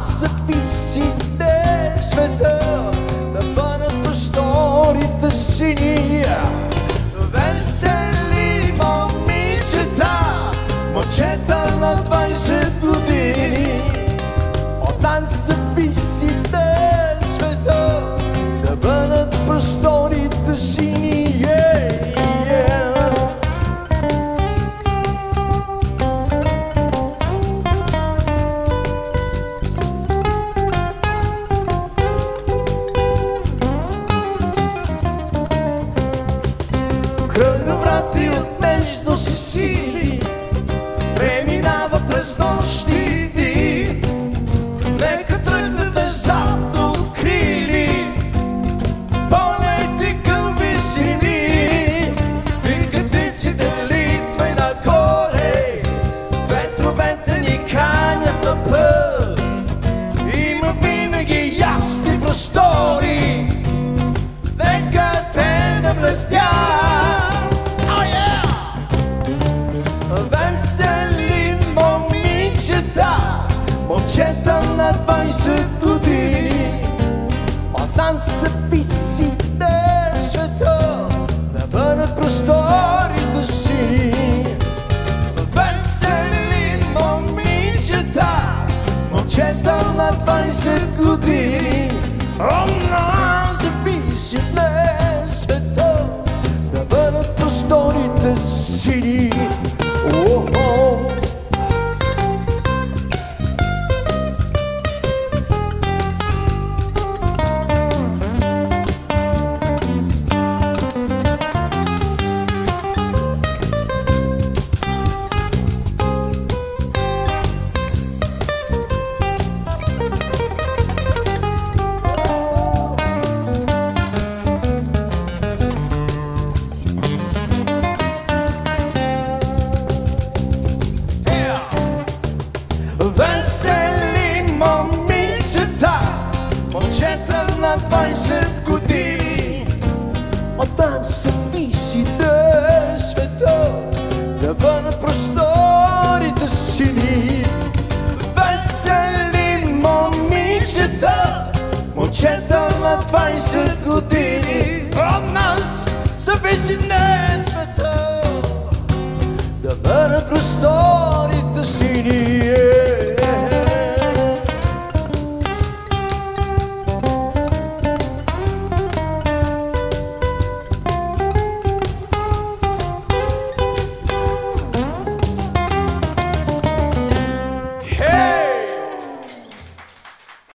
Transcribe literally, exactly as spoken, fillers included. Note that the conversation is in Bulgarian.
зависи де света да бъдат просторите сини. Весели момичета, момчета на двайсет години. От нас зависи де света да бъдат просторите сини. Yeah, yeah. Кръговрати от нежно си сили преминава през нощни дни. Нека тръгнете задно открили полети към висини. Викатиците литва и нагоре, ветровете ни канят на път. Има винаги ясни простори, нека те да блестят. Весели момичета, момчета на двайсет години. От нас зависи де света да бъдат просторите си. Весели момичета, момчета на двайсет години. От нас зависи де света да бъдат просторите си. Oh, oh. Весели момичета, момчета на двайсет години. От нас зависи де света да бъдат просторите сини. Весели момичета, момчета на двайсет години. От нас зависи де света да бъдат просторите